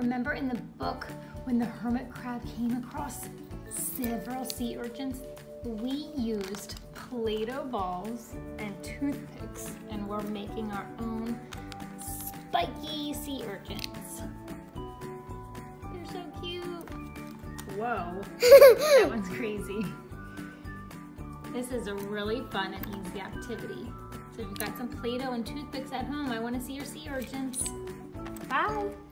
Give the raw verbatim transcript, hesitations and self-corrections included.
Remember in the book when the hermit crab came across several sea urchins? We used Play-Doh balls and toothpicks, and we're making our own spiky sea urchins. They're so cute. Whoa, that one's crazy. This is a really fun and easy activity. So if you've got some Play-Doh and toothpicks at home, I want to see your sea urchins. Bye.